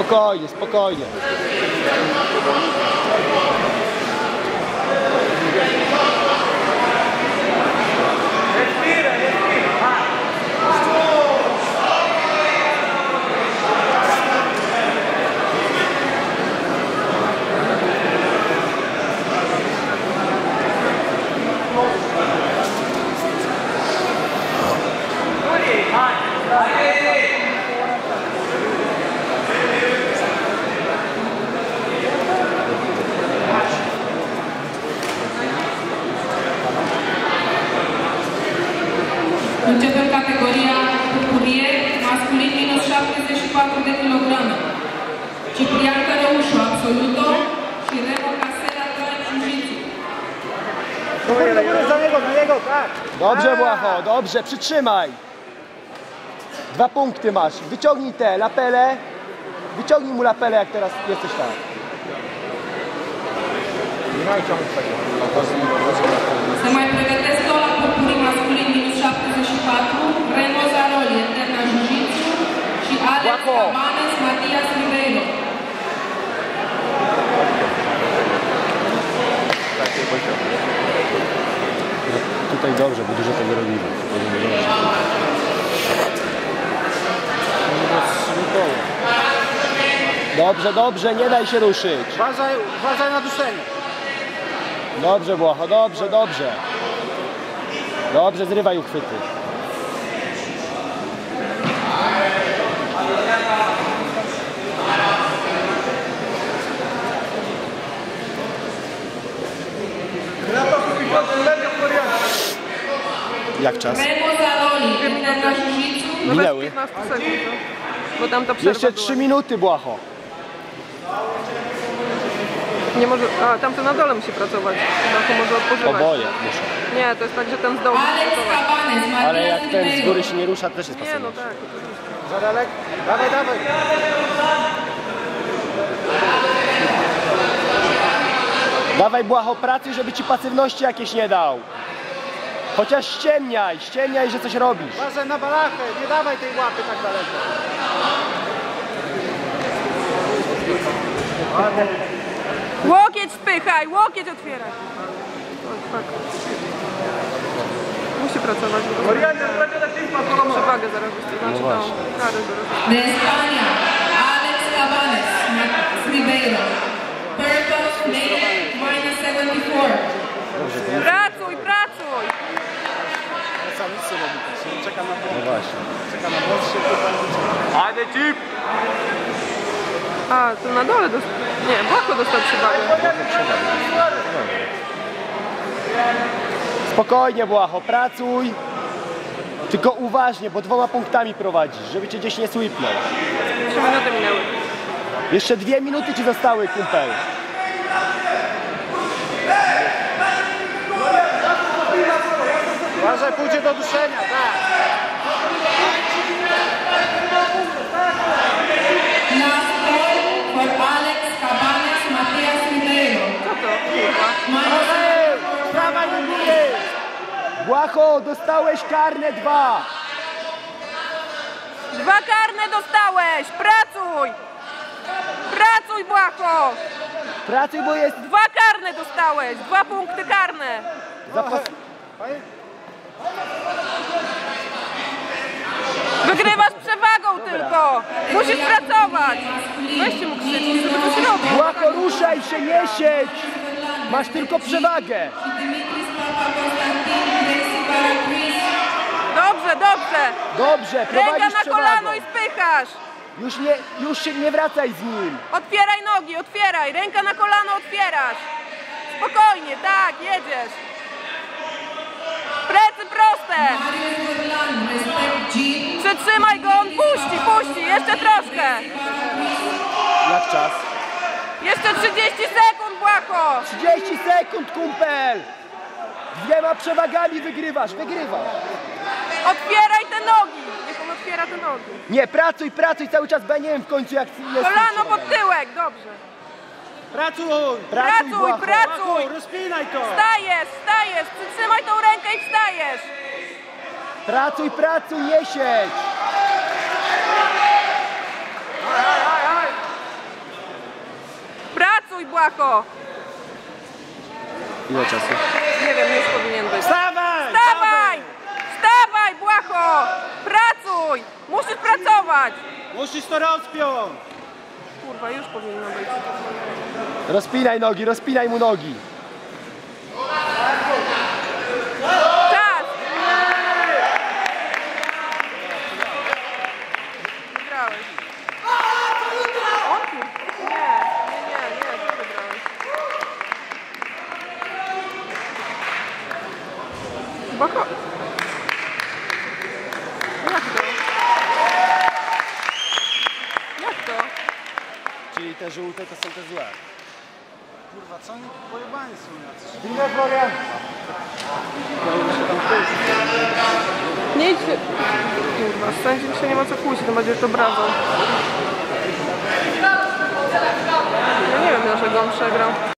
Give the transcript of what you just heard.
Spokojnie, spokojnie. Începem categoria purpurie, masculin minus 74 de kilograme. Ciprian Cărăușu, absoluto, și Remo Casera, jiu-jitsu. Dobrze, Błaho, dobrze, przytrzymaj. 2 punkty masz. Wyciągnij te lapele. Wyciągnij mu lapele, jak teraz jesteś tam. Se mai pregătesc tot la purpurii masculin minus 74, Remo Zaroli, Eterna Jiu-Jitsu și Alex Cabanes, Matias Ribeiro. Tutaj dobrze, bo dużo tego robimy. Dobrze, dobrze, nie daj się ruszyć. Uważaj na duszenie. Dobrze, Błaho, dobrze, dobrze. Dobrze, zrywaj uchwyty. Jak czas? Remo Zaroli, Eterna Jiu-Jitsu. Minęły. 15 sekund, no. Bo tam ta przerwa Jeszcze była. 3 minuty, Błaho. Nie może... A, tamten na dole musi pracować. Chyba może odpoczywać. Oboje muszą. Nie, to jest tak, że ten z dołu musi Alex pracować. Cabanes, Ale jak Matias ten z Ribeiro. góry się nie rusza, też jest Nie, no pasywny. tak. Zadalek, dawaj, dawaj. Dawaj, Błaho, pracuj, żeby ci pasywności jakieś nie dał. Chociaż ściemniaj, że coś robisz. Uważaj na balachę, nie dawaj tej łapy tak daleko. Łokieć spychaj, łokieć otwieraj. Musi pracować. Przewagę zaraz wystawi. Znaczy tą karę zaraz. De España, Alex Cabanes, Matias Ribeiro. Purple, native, minus 74. Pracuj, pracuj! Sam nic nie robi, czeka na No właśnie. czeka na młodszy. Hajde, cip! A, to na dole dostał. Nie, Błako dostał przewagę. Spokojnie, Błaho, pracuj. Tylko uważnie, bo 2 punktami prowadzisz, żeby cię gdzieś nie sweepnął. 3 minuty minęły. Jeszcze 2 minuty ci zostały, kumpel. Uważaj, pójdzie do duszenia, tak. Last call for Alex Cabanes, Matias Ribeiro. Co to? Kurwa. Minus Dawaj do góry! Błaho, dostałeś karne 2. 2 karne dostałeś! Pracuj! Pracuj, Błako! Pracuj, bo jest 2 karne dostałeś! 2 punkty karne! zapas... Wygrywasz przewagą tylko! Musisz pracować! Weźcie mu krzyczeć, żeby coś robił! Błaho, ruszaj się, nie siedź! Masz tylko przewagę. Dimitris Papakonstantin, Tracy Baracris. Dobrze, dobrze! Dobrze, Ręka prowadzisz na przewagą. kolano i spychasz! Już się nie wracaj z nim. Otwieraj nogi, otwieraj! Ręka na kolano otwierasz! Spokojnie, tak, jedziesz! Plecy proste! Marius Burlan, Respect Jeep. Przytrzymaj go, on puści, puści! Jeszcze troszkę! Jak czas? Jeszcze 30 sekund, Błako! 30 sekund, kumpel! 2 przewagami wygrywasz. Otwieraj te nogi! Niech on otwiera te nogi. Nie, pracuj, cały czas, bo ja nie wiem w końcu jak jest. Kolano pod tyłek, dobrze. Pracuj! Pracuj, Błaho. pracuj! Rozpinaj to! Wstajesz, wstajesz! Przytrzymaj tą rękę i wstajesz! Pracuj, nie siedź! pracuj, Błaho! Ile czasu? Nie wiem, już powinien być. Wstawaj! Wstawaj! Wstawaj, Błaho! Pracuj! Musisz pracować! Musisz to rozpiąć! Kurwa, już powinno być. Rozpinaj mu nogi. Czas! Wygrałeś. O kur... Nie, ty wygrałeś. Błaho... Jak to? Jak to? Czyli te żółte to są te złe. Kurwa, co oni pojebani są jacyś? Nie idź... Kurwa, sędzi się nie ma co kłócić, to będzie to brawo. Ja nie wiem, dlaczego on przegrał.